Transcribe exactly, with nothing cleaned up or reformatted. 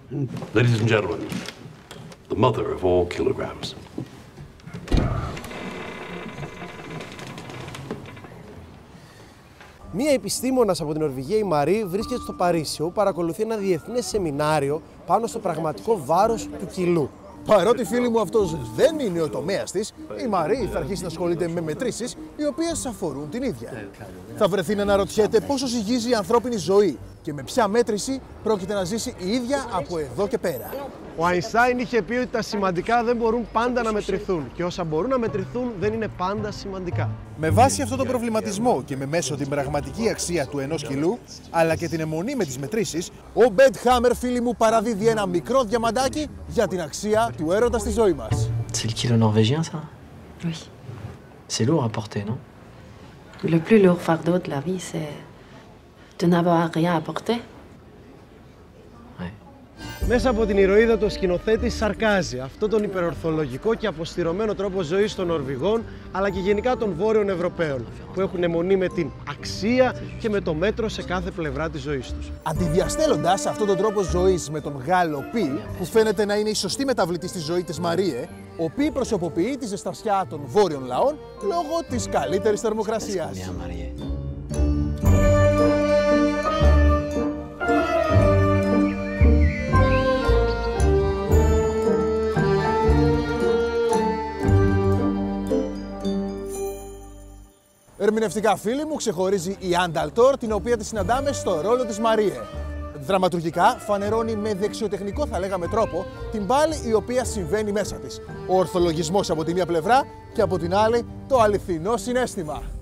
Ladies and gentlemen, the mother of all kilograms. Μία επιστήμονας από την Νορβηγία, η Μαρή, βρίσκεται στο Παρίσι, όπου παρακολουθεί ένα διεθνές σεμινάριο πάνω στο πραγματικό βάρος του κιλού. Παρότι, φίλοι μου, αυτός δεν είναι ο τομέας της, η Μαρή θα αρχίσει να ασχολείται με μετρήσεις οι οποίες αφορούν την ίδια. Θα βρεθεί να αναρωτιέται πόσο ζυγίζει η ανθρώπινη ζωή και με ποια μέτρηση πρόκειται να ζήσει η ίδια από εδώ και πέρα. Ο Αϊνστάιν είχε πει ότι τα σημαντικά δεν μπορούν πάντα να μετρηθούν και όσα μπορούν να μετρηθούν δεν είναι πάντα σημαντικά. Με βάση αυτόν τον προβληματισμό και με μέσο την πραγματική αξία του ενός κιλού, αλλά και την αιμονή με τις μετρήσεις, ο Μπεντ Χάμερ, φίλοι μου, παραδίδει ένα μικρό διαμαντάκι για την αξία του έρωτα στη ζωή μας. C'est le kilo norvégien, ça? Oui. C'est lourd à porter, non? Le plus lourd fardeau de la vie, c'est de n'avoir rien à porter. Μέσα από την ηρωίδα του ο σκηνοθέτης σαρκάζει αυτό τον υπερορθολογικό και αποστηρωμένο τρόπο ζωής των Νορβηγών, αλλά και γενικά των Βόρειων Ευρωπαίων, που έχουν αιμονή με την αξία και με το μέτρο σε κάθε πλευρά της ζωής τους. Αντιδιαστέλλοντας αυτόν τον τρόπο ζωής με τον Γάλλο Πι, που φαίνεται να είναι η σωστή μεταβλητή στη ζωή της Μαρίε, ο Πι προσωποποιεί τη ζεστασιά των βόρειων λαών λόγω της καλύτερης θερμοκρασίας. Ερμηνευτικά, φίλοι μου, ξεχωρίζει η Ανταλτόρ, την οποία τη συναντάμε στο ρόλο της Μαρίε. Δραματουργικά φανερώνει με δεξιοτεχνικό, θα λέγαμε, τρόπο την πάλη η οποία συμβαίνει μέσα της. Ο ορθολογισμός από τη μία πλευρά και από την άλλη το αληθινό συναίσθημα.